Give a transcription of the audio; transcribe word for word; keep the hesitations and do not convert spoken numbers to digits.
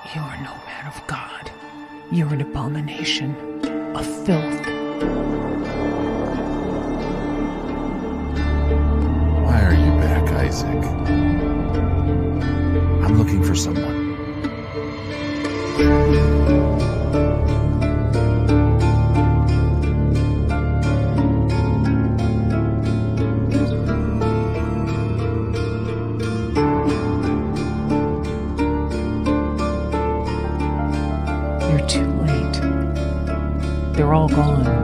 You are no man of God. You are an abomination, a filth. Why are you back, Isaac? I'm looking for someone. You're too late. They're all gone.